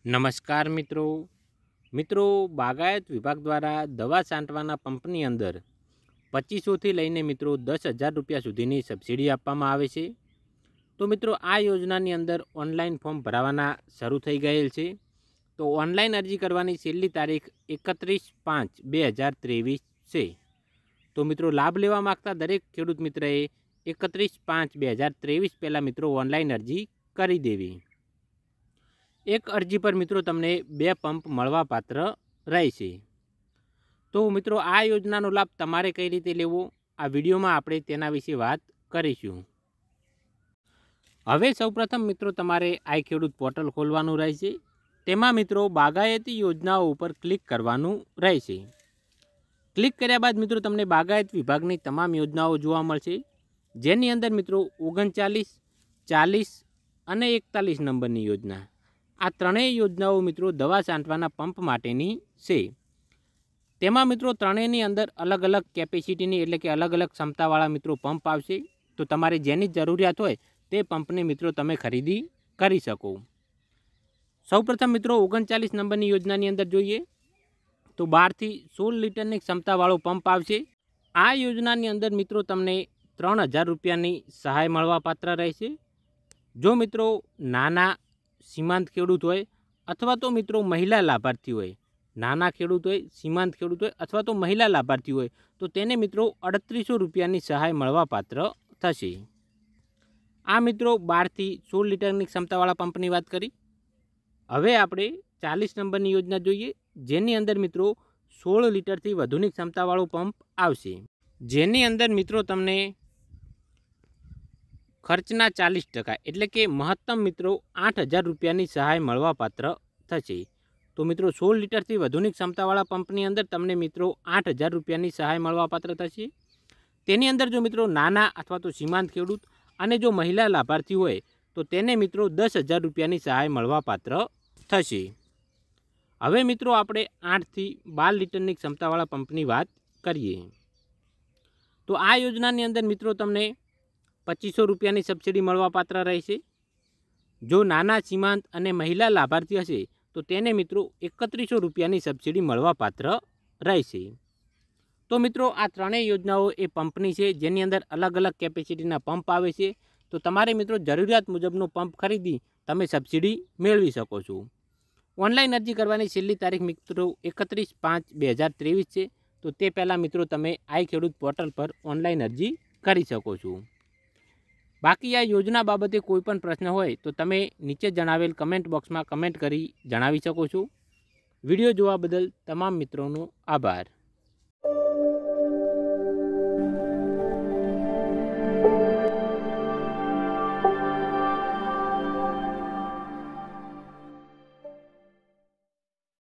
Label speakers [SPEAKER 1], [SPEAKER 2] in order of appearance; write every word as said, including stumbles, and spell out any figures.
[SPEAKER 1] नमस्कार मित्रों मित्रों बागायत विभाग द्वारा दवा छांटवाना पंपनी अंदर पच्चीसो थी लईने मित्रों दस हज़ार रुपया सुधीनी सब्सिडी आपवामां आवे छे। तो मित्रों आ योजनानी अंदर ऑनलाइन फॉर्म भरावाना शरू थई गयेल छे। तो ऑनलाइन अरजी करवानी छेल्ली तारीख एकत्रीस पांच बे हज़ार तेवीस छे। तो मित्रों लाभ लेवा मागता दरेक खेडूत मित्रए एकत्रीस पांच बे हज़ार तेवीस पहला मित्रों ऑनलाइन अरजी करी देवी। एक अरजी पर मित्रों तमने बे पंप मळवा पात्र रहेशे। तो मित्रों आ योजनानो लाभ तमारे कई रीते लेवो आ विडियोमां आपणे तेना विषे वात करीशुं। हवे सौप्रथम मित्रों तमारे इखेडूत पोर्टल खोलवानुं रहेशे। तेमां मित्रों बागायती योजनाओं पर क्लिक करवानुं रहेशे। क्लिक कर्या बाद मित्रों तमने बागायत विभागनी तमाम योजनाओं जोवा मळशे, जेनी अंदर मित्रों ओगणचालीस चालीस अने एकतालीस नंबरनी योजना आ त्रणेय योजनाओं मित्रों दवा छांटवाना पंप माटेनी छे। तेमां मित्रों त्रणेयनी अंदर अलग अलग केपेसिटीनी एटले के अलग अलग क्षमतावाळा मित्रों पंप आवशे। तो तमारे जेनी जरूरियात होय ते पंपने मित्रों तमे खरीदी करी शको। सौप्रथम मित्रों ओगणचालीस नंबरनी योजनानी अंदर जोईए तो बार थी सोल लीटरनी क्षमतावाळो पंप आवशे। आ योजनानी अंदर मित्रों तमने त्रण हज़ार रुपयानी सहाय मळवा पात्र रहेशे। जो मित्रों नाना सीमांत खेडूत होय अथवा तो मित्रों महिला लाभार्थी होय, नाना खेडूत होय सीमांत खेडूत होय अथवा तो महिला लाभार्थी होय तो तेने मित्रों अड़तरीसो रुपयानी सहाय मळवा पात्र थशे। आ मित्रों बार थी सोल लीटरनी क्षमतावाळा पंपनी वात करी। हवे आपणे चालीस नंबरनी योजना जोईए, जेनी अंदर मित्रों सोल लीटर थी वधुनी क्षमतावाळो पंप आवशे, जेनी अंदर मित्रों तमने खर्चना चालीस टका एटले के महत्तम मित्रों आठ हज़ार रुपयानी सहाय मळवा पात्र थशे। तो मित्रों सोल लीटर थी वधुनी क्षमतावाळा पंपनी अंदर तमने मित्रों आठ हज़ार रुपयानी सहाय मळवा पात्र थशे। तेनी अंदर जो मित्रों नाना अथवा तो सीमांत खेडूत अने जो महिला लाभार्थी होय तो तेने मित्रों दस हज़ार रुपयानी सहाय मळवा पात्र थशे। हवे मित्रों आपणे आठ थी बार लीटरनी क्षमतावाळा पंपनी वात करीए। तो आ योजनानी अंदर मित्रों तमने पच्चीसो रुपयानी सब्सिडी मळवा पात्र रहेशे। जो नाना सीमांत अने महिला लाभार्थी हशे तो तेने मित्रों एकत्रीसो रुपयानी सब्सिडी मळवा पात्र रहेशे। तो मित्रों आ त्रणेय योजनाओं ए पंपनी छे, जेनी अंदर अलग अलग केपेसिटीना पंप आवे छे। तो तमारे मित्रों जरूरियात मुजबनो पंप खरीदी तमे सब्सिडी मेळवी शको छो। ऑनलाइन अरजी करवानी छेल्ली तारीख मित्रों एकत्रीस पांच बे हज़ार तेवीस छे। तो ते पहला मित्रों तमे इखेडूत पोर्टल पर ऑनलाइन अरजी करी शको छो। बाकी आ योजना बाबते कोईपण प्रश्न होय तो तमे नीचे जणावेल कमेंट बॉक्स में कमेंट करी जणावी शको छो। विडियो जोवा बदल तमाम मित्रोंनो आभार।